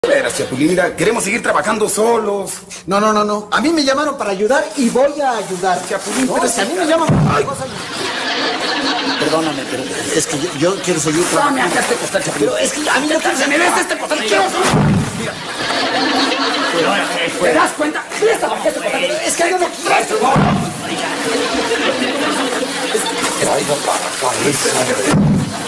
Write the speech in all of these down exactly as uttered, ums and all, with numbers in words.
Pero, Chapulín, queremos seguir trabajando solos. No, no, no, no. A mí me llamaron para ayudar y voy a ayudar. Chapulín, no, pero si a mí me llaman para cosas... Perdóname, pero es que yo, yo quiero seguir trabajando. Dame acá este costal, Chapulín. Pero es que a mí no Se me des este costal. Quiero... Mira. ¿Te das cuenta? Presta para que este costal. Es que yo no quiero. Traigo para acá.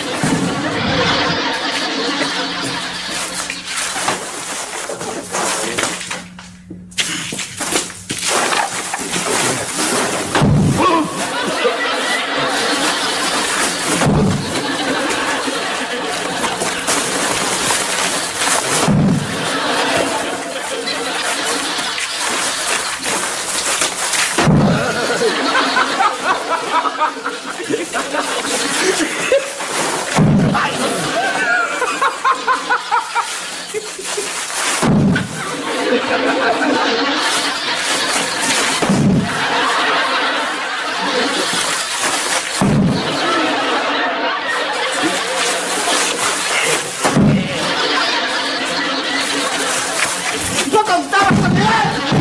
¡No contaba con él!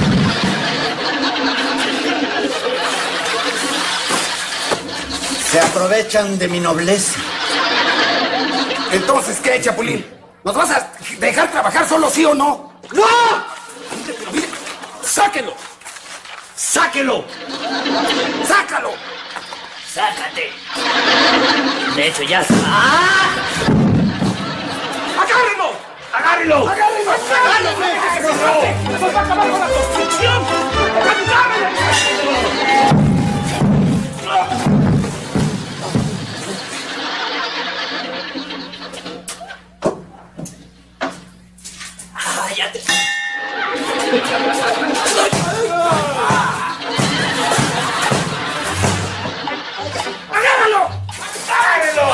Se aprovechan de mi nobleza. Entonces, ¿qué, Chapulín? ¿Nos vas a dejar trabajar solo, sí o no? ¡No! ¡Sáquelo! ¡Sáquelo! ¡Sácalo! ¡Sácate! De hecho, ya... ¡Ah! ¡Agárrenlo! ¡Agárrenlo! ¡Agárrenlo! ¡Agárrenlo! ¡Nos va a acabar con la construcción! ¡Agárrenlo! ¡Ah, ya te... ¡Agárrenlo! ¡Agárrenlo!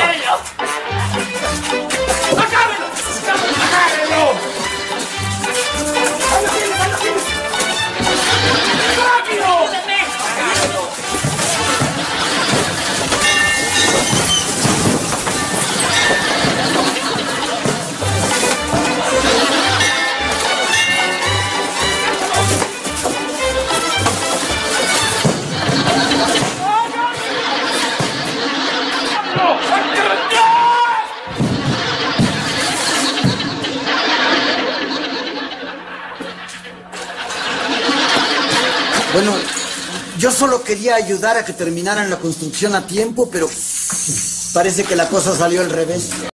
¡Agárrenlo! ¡Agárrenlo! ¡Ahí lo tienes! ¡Ahí lo tienes! ¡Rápido! Bueno, yo solo quería ayudar a que terminaran la construcción a tiempo, pero parece que la cosa salió al revés.